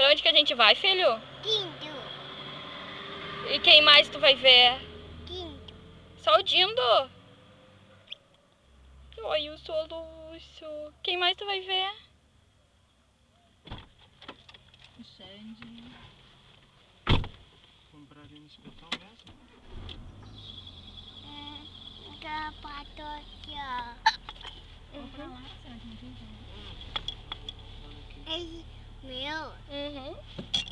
Pra onde que a gente vai, filho? Dindo. E quem mais tu vai ver? Dindo. Só o Dindo? Oi, o Soluço. Quem mais tu vai ver? O Xande. Compraria no hospital mesmo? Sapato aqui, ó. Vou pra lá, será que não tem como? Esse meu. Uhum.